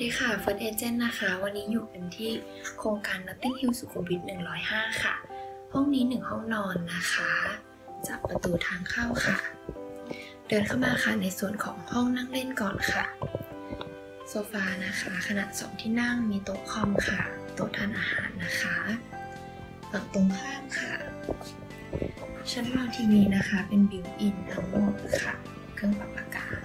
ดีค่ะเฟิร์สเอเจนต์นะคะวันนี้อยู่กันที่โครงการ Notting Hill สุขุมวิท105ค่ะห้องนี้1ห้องนอนนะคะจากประตูทางเข้าค่ะเดินเข้ามาค่ะในส่วนของห้องนั่งเล่นก่อนค่ะโซฟานะคะขนาด2ที่นั่งมีโต๊ะคอมค่ะโต๊ะทานอาหารนะคะฝั่งตรงข้ามค่ะชั้นวางทีวีนะคะเป็นบิวอินทั้งหมดค่ะเครื่องปรับอากาศ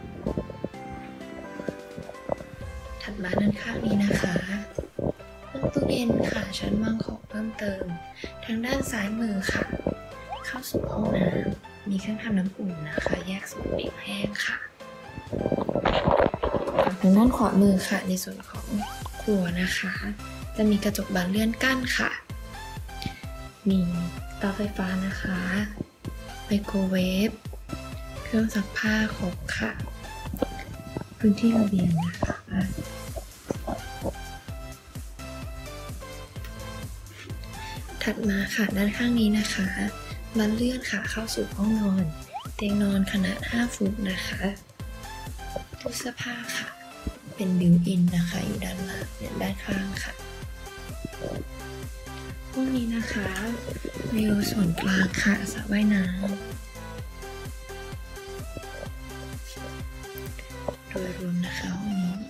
ถัดมาด้านข้างนี้นะคะห้องตู้เย็นค่ะชั้นวางของเพิ่มเติมทางด้านซ้ายมือค่ะเข้าสู่ห้องน้ำมีเครื่องทำน้ำอุ่นนะคะแยกส่วนเปียกแห้งค่ะทางด้านขวามือค่ะในส่วนของครัวนะคะจะมีกระจกบานเลื่อนกั้นค่ะมีเตาไฟฟ้านะคะไมโครเวฟเครื่องซักผ้าครบค่ะพื้นที่ระเบียงนะคะถัดมาค่ะด้านข้างนี้นะคะบานเลื่อนค่ะเข้าสู่ห้องนอนเตียงนอนขนาด5ฟุตนะคะตู้เสื้อผ้าค่ะเป็นบิวอินนะคะอยู่ด้านล่างด้านข้างค่ะห้องนี้นะคะวิวส่วนกลางค่ะสระว่ายน้ำโดยรวมนะคะห้องนี้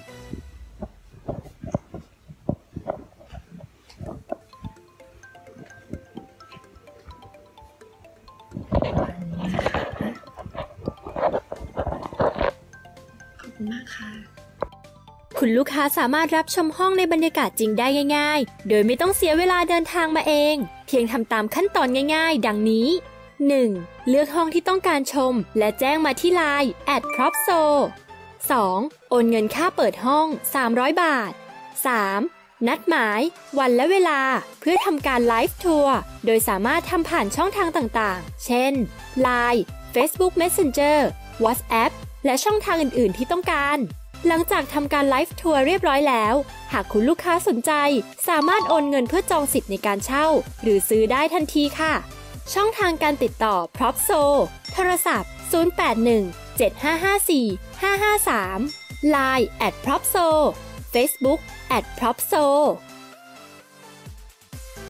มากค่ะคุณลูกค้าสามารถรับชมห้องในบรรยากาศจริงได้ง่ายๆโดยไม่ต้องเสียเวลาเดินทางมาเองเพียงทำตามขั้นตอนง่ายๆดังนี้ 1. เลือกห้องที่ต้องการชมและแจ้งมาที่ LINE @propso 2. โอนเงินค่าเปิดห้อง300 บาท 3. นัดหมายวันและเวลาเพื่อทำการไลฟ์ทัวร์โดยสามารถทำผ่านช่องทางต่างๆเช่น LINE Facebook Messenger WhatsApp และช่องทางอื่นๆที่ต้องการหลังจากทำการไลฟ์ทัวร์เรียบร้อยแล้วหากคุณลูกค้าสนใจสามารถโอนเงินเพื่อจองสิทธิ์ในการเช่าหรือซื้อได้ทันทีค่ะช่องทางการติดต่อ Propso โทรศัพท์081 7554 553 LINE @propso Facebook @propso